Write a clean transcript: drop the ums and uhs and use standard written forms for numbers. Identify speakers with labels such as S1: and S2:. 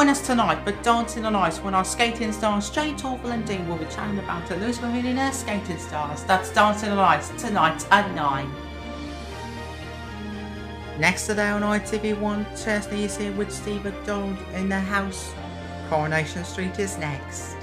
S1: join us tonight for Dancing on Ice when our skating stars Jay Torval and Dean will be chatting about the Lewis Millionaire Skating Stars. That's Dancing on Ice tonight at 9. Next today on ITV1, Chesney is here with Steve McDonald in the house. Coronation Street is next.